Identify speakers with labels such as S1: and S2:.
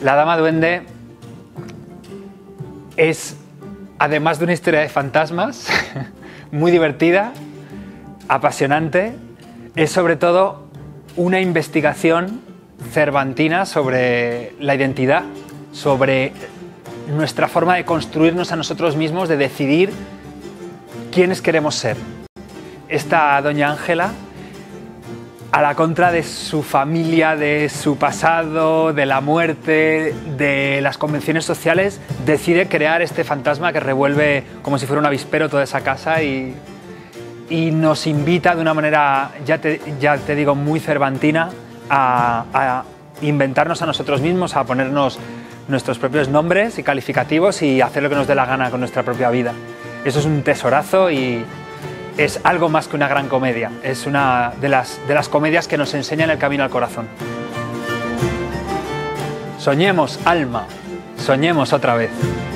S1: La Dama Duende es, además de una historia de fantasmas, muy divertida, apasionante, es sobre todo una investigación cervantina sobre la identidad, sobre nuestra forma de construirnos a nosotros mismos, de decidir quiénes queremos ser. Esta doña Ángela, a la contra de su familia, de su pasado, de la muerte, de las convenciones sociales, decide crear este fantasma que revuelve como si fuera un avispero toda esa casa y nos invita de una manera, ya te digo, muy cervantina a inventarnos a nosotros mismos, a ponernos nuestros propios nombres y calificativos y hacer lo que nos dé la gana con nuestra propia vida. Eso es un tesorazo y es algo más que una gran comedia, es una de las comedias que nos enseñan el camino al corazón. Soñemos, alma, soñemos otra vez.